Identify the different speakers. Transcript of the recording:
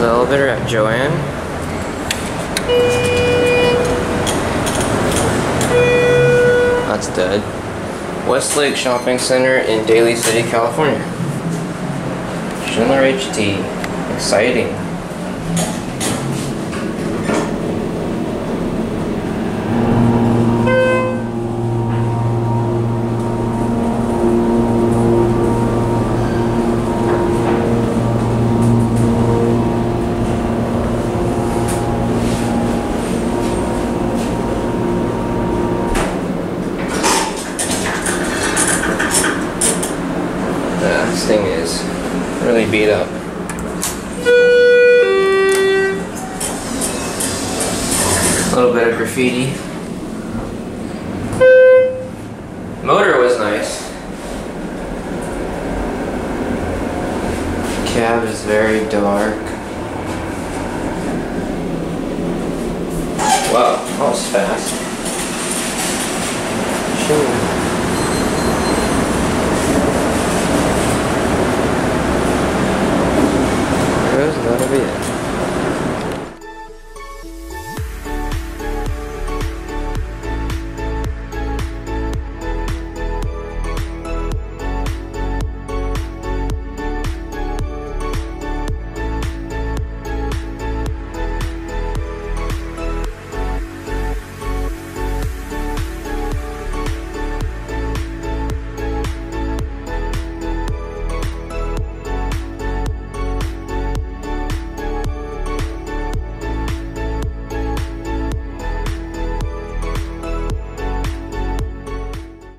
Speaker 1: elevator at JOANN. That's dead. Westlake Shopping Center in Daly City, California. Schindler HT. Exciting. This thing is really beat up. A little bit of graffiti. Motor was nice. Cab is very dark. Wow, that was fast.